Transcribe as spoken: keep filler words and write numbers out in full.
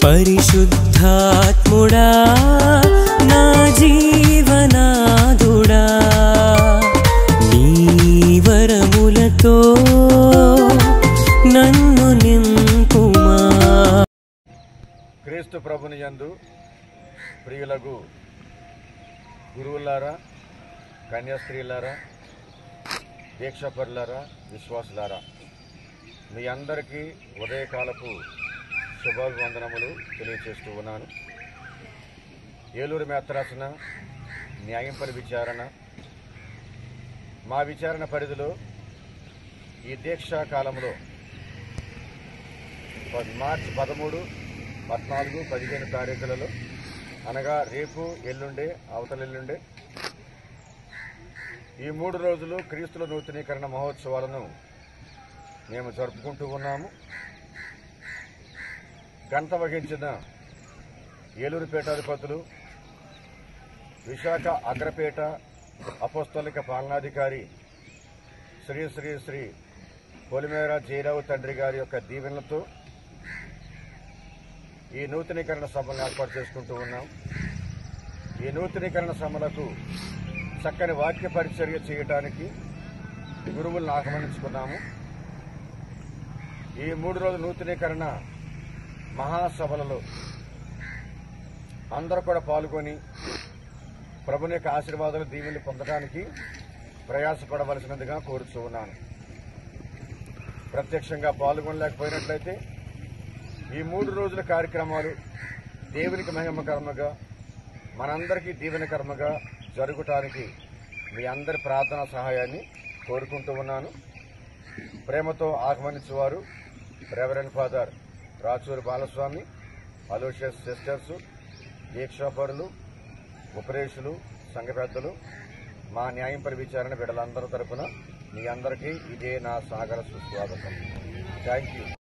పరిశుద్ధాత్ముడా నా జీవనాదుడా నీ వరములతో నన్ను నింపుమా. క్రీస్తు ప్రభుని యందు ప్రియులకు గురువులారా, కన్యాస్త్రీలారా, దీక్షపరులారా, విశ్వాసులారా, మీ అందరికీ ఉదయకాలపు శుభాభివందనములు తెలియచేస్తూ ఉన్నాను. ఏలూరు మేత్రాసన న్యాయంపరి విచారణ, మా విచారణ పరిధిలో ఈ దీక్షా కాలంలో మార్చి పదమూడు పద్నాలుగు పదిహేను తారీఖులలో అనగా రేపు ఎల్లుండే అవతల ఎల్లుండే ఈ మూడు రోజులు క్రీస్తుల నూతనీకరణ మహోత్సవాలను మేము జరుపుకుంటూ ఉన్నాము. గంట వహించిన ఏలూరు పీఠాధిపతులు, విశాఖ అగ్రపేట అపోస్తలిక పాలనాధికారి శ్రీ శ్రీ శ్రీ పొలిమేర జయరావు తండ్రి గారి యొక్క దీవెనలతో ఈ నూతనీకరణ సభను ఏర్పాటు చేసుకుంటూ ఉన్నాం. ఈ నూతనీకరణ సభలకు చక్కని వాక్య పరిచర్య చేయడానికి గురువులను ఆహ్వానించుకున్నాము. ఈ మూడు రోజుల నూతనీకరణ మహాసభలలో అందరూ కూడా పాల్గొని ప్రభుని యొక్క ఆశీర్వాదాలు దీవెనలు పొందడానికి ప్రయాసపడవలసినదిగా కోరుతూ ఉన్నాను. ప్రత్యక్షంగా పాల్గొనలేకపోయినట్లయితే ఈ మూడు రోజుల కార్యక్రమాలు దేవునికి మహిమకర్మగా, మనందరికీ దీవెనకర్మగా జరగటానికి మీ అందరి ప్రార్థనా సహాయాన్ని కోరుకుంటూ ఉన్నాను. ప్రేమతో ఆహ్వానించేవారు reverend father Rachuru Balaswamy, Aloysius sisters, దీక్షాపరులు, ఉపదేశులు, సంఘ పెద్దలు, మా న్యాయంపరి విచారణ బిడ్డలందరి తరపున మీ అందరికీ ఇదే నా సాగర సుస్వాగతం. Thank you.